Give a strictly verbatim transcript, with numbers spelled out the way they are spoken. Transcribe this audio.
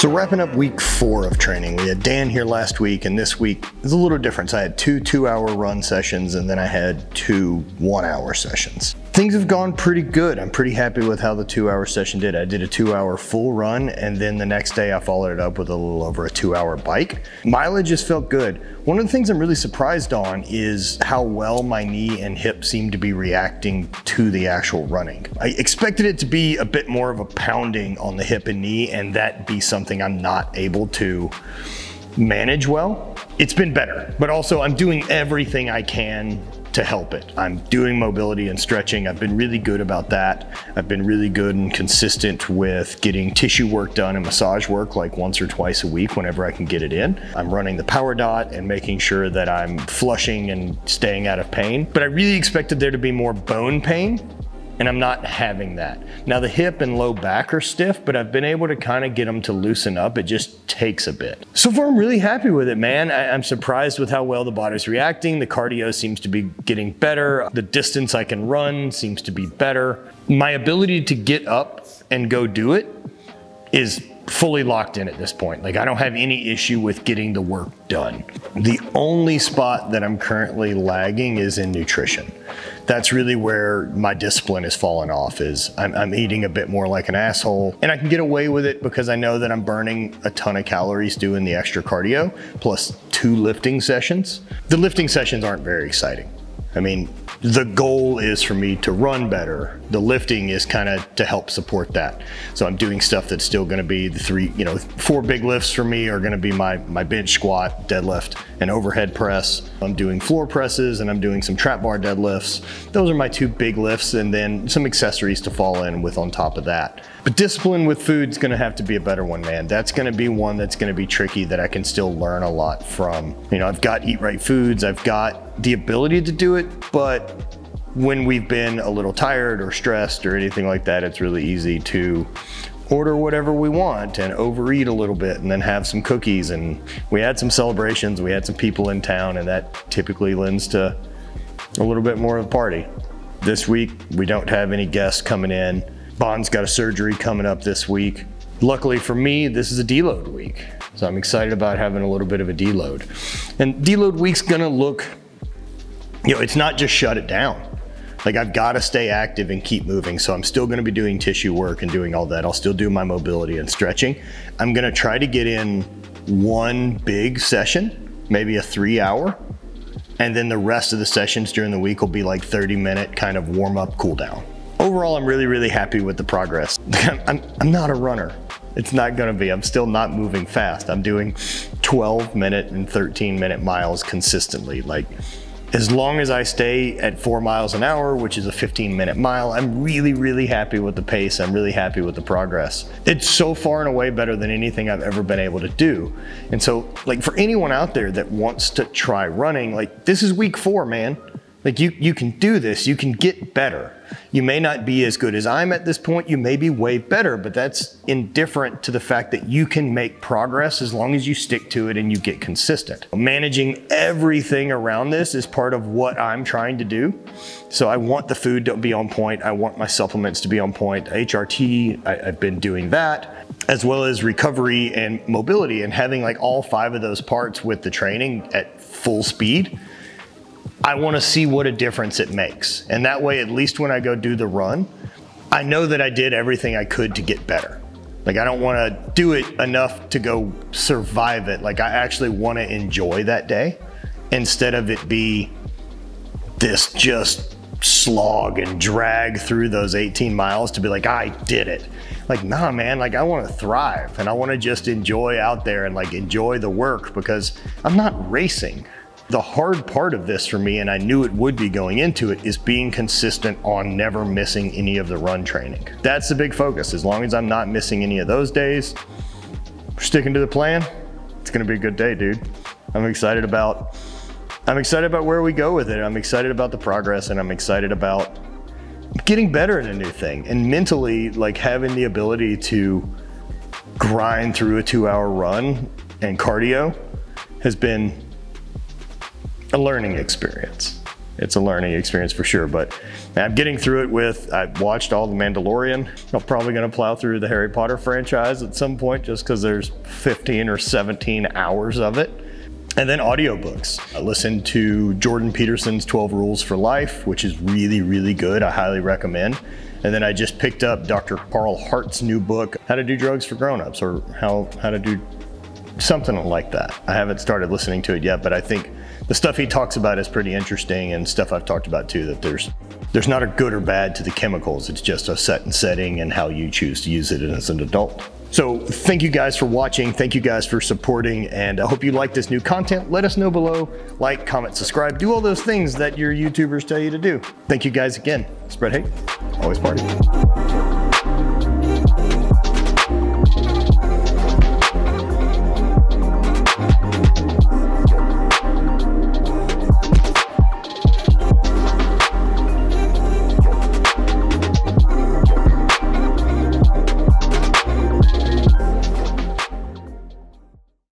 So wrapping up week four of training, we had Dan here last week, and this week is a little different. So I had two two hour run sessions, and then I had two one hour sessions. Things have gone pretty good. I'm pretty happy with how the two hour session did. I did a two hour full run, and then the next day I followed it up with a little over a two hour bike. Mileage just felt good. One of the things I'm really surprised on is how well my knee and hip seem to be reacting to the actual running. I expected it to be a bit more of a pounding on the hip and knee, and that be something I'm not able to manage well. It's been better, but also I'm doing everything I can to help it. I'm doing mobility and stretching. I've been really good about that. I've been really good and consistent with getting tissue work done and massage work like once or twice a week whenever I can get it in. I'm running the power dot and making sure that I'm flushing and staying out of pain. But I really expected there to be more bone pain, and I'm not having that. Now the hip and low back are stiff, but I've been able to kind of get them to loosen up. It just takes a bit. So far I'm really happy with it, man. I, I'm surprised with how well the body's reacting. The cardio seems to be getting better. The distance I can run seems to be better. My ability to get up and go do it is fully locked in at this point. Like, I don't have any issue with getting the work done. The only spot that I'm currently lagging is in nutrition. That's really where my discipline has fallen off, is I'm, I'm eating a bit more like an asshole, and I can get away with it because I know that I'm burning a ton of calories doing the extra cardio plus two lifting sessions. The lifting sessions aren't very exciting. I mean, the goal is for me to run better. The lifting is kind of to help support that. So I'm doing stuff that's still gonna be the three, you know, four big lifts for me are gonna be my, my bench squat, deadlift, and overhead press. I'm doing floor presses and I'm doing some trap bar deadlifts. Those are my two big lifts, and then some accessories to fall in with on top of that. But discipline with food's gonna have to be a better one, man. That's gonna be one that's gonna be tricky that I can still learn a lot from. You know, I've got Eat Right Foods, I've got the ability to do it, but when we've been a little tired or stressed or anything like that, it's really easy to order whatever we want and overeat a little bit and then have some cookies. And we had some celebrations, we had some people in town, and that typically lends to a little bit more of a party. This week, we don't have any guests coming in. Bond's got a surgery coming up this week. Luckily for me, this is a deload week. So I'm excited about having a little bit of a deload. And deload week's gonna look, you know, it's not just shut it down. Like, I've got to stay active and keep moving. So I'm still going to be doing tissue work and doing all that. I'll still do my mobility and stretching. I'm going to try to get in one big session, maybe a three hour. And then the rest of the sessions during the week will be like thirty minute kind of warm up, cool down. Overall, I'm really, really happy with the progress. I'm, I'm not a runner. It's not going to be. I'm still not moving fast. I'm doing twelve minute and thirteen minute miles consistently. Like, as long as I stay at four miles an hour, which is a fifteen minute mile, I'm really, really happy with the pace. I'm really happy with the progress. It's so far and away better than anything I've ever been able to do. And so, like, for anyone out there that wants to try running, like, this is week four, man. Like, you, you can do this, you can get better. You may not be as good as I'm at this point, you may be way better, but that's indifferent to the fact that you can make progress as long as you stick to it and you get consistent. Managing everything around this is part of what I'm trying to do. So I want the food to be on point, I want my supplements to be on point. H R T, I, I've been doing that, as well as recovery and mobility, and having like all five of those parts with the training at full speed. I want to see what a difference it makes. And that way, at least when I go do the run, I know that I did everything I could to get better. Like, I don't want to do it enough to go survive it. Like, I actually want to enjoy that day instead of it be this just slog and drag through those eighteen miles to be like, I did it. Like, nah, man, like, I want to thrive and I want to just enjoy out there and like enjoy the work, because I'm not racing. The hard part of this for me, and I knew it would be going into it, is being consistent on never missing any of the run training. That's the big focus. As long as I'm not missing any of those days, we're sticking to the plan, it's gonna be a good day, dude. I'm excited about, I'm excited about where we go with it. I'm excited about the progress, and I'm excited about getting better at a new thing. And mentally, like, having the ability to grind through a two hour run and cardio has been a learning experience. it's a learning experience for sure, but I'm getting through it with, I've watched all the Mandalorian. I'm probably gonna plow through the Harry Potter franchise at some point just because there's fifteen or seventeen hours of it. And then audiobooks. I listened to Jordan Peterson's twelve Rules for Life, which is really, really good. I highly recommend. And then I just picked up Doctor Carl Hart's new book, How to Do Drugs for Grown-Ups, or how, how to do something like that. I haven't started listening to it yet, but I think the stuff he talks about is pretty interesting, and stuff I've talked about too, that there's there's not a good or bad to the chemicals. It's just a set and setting and how you choose to use it as an adult. So thank you guys for watching. Thank you guys for supporting, and I hope you like this new content. Let us know below. Like, comment, subscribe, do all those things that your YouTubers tell you to do. Thank you guys again. Spread hate, always party.